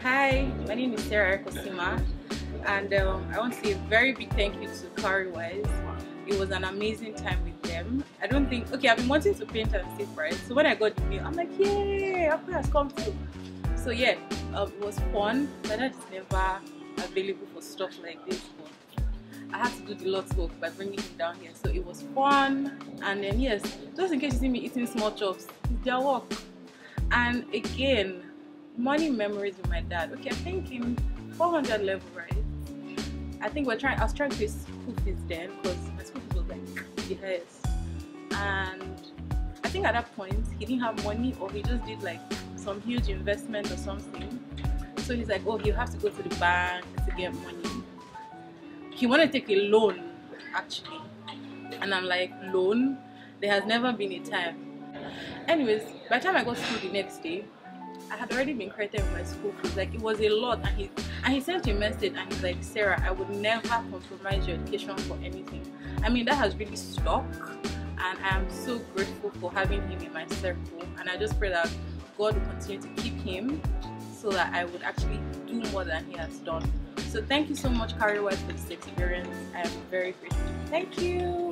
Hi, my name is Sarah Kosima, and I want to say a very big thank you to Cowrywise. It was an amazing time with them. I don't think, okay, I've been wanting to paint and save, right? So when I got the mail, I'm like, yay, Apple has come through. So yeah, it was fun. My dad is never available for stuff like this, but I had to do the Lord's work by bringing him down here. So it was fun, and then yes, just in case you see me eating small chops, it's their work. And again, money memories with my dad. Okay, I think in 400 level, right? I think I was trying to pay school fees then because my school fees was like the highest. And I think at that point he didn't have money, or he just did like some huge investment or something. So he's like, oh, you have to go to the bank to get money. He wanted to take a loan actually. And I'm like, loan? There has never been a time. Anyways, by the time I got to school the next day, I had already been credited with my school fees. Like, it was a lot, and he sent me a message and he's like, Sarah, I would never compromise your education for anything. I mean, that has really stuck, and I am so grateful for having him in my circle, and I just pray that God will continue to keep him so that I would actually do more than he has done. So thank you so much, Cowrywise, for this experience. I am very grateful. Thank you.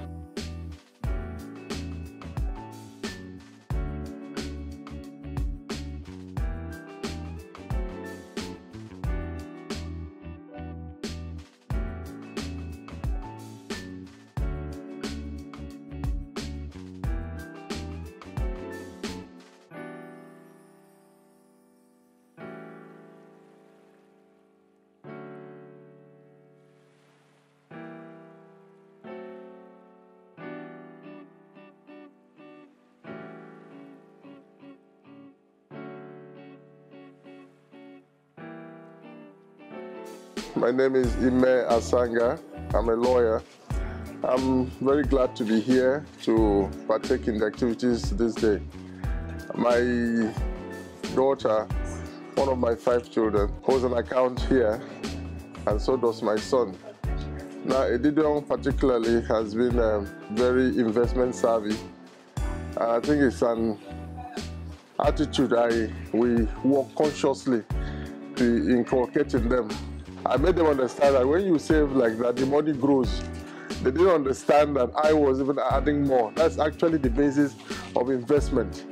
My name is Alma Asinobi. I'm a lawyer. I'm very glad to be here to partake in the activities this day. My daughter, one of my 5 children, holds an account here, and so does my son. Now, Edidion particularly has been very investment savvy. I think it's an attitude we work consciously to inculcate in them. I made them understand that when you save like that, the money grows. They didn't understand that I was even adding more. That's actually the basis of investment.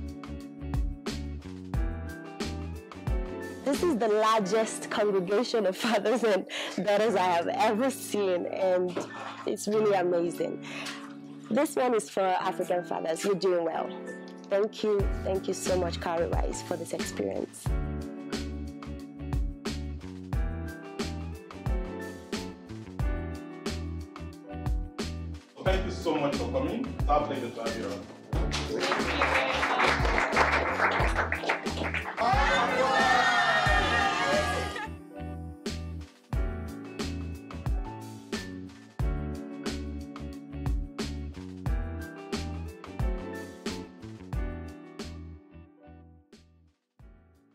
This is the largest congregation of fathers and daughters I have ever seen, and it's really amazing. This one is for African fathers. You're doing well. Thank you so much, Cowrywise, for this experience. Thank you so much for coming. It's our pleasure to have you around.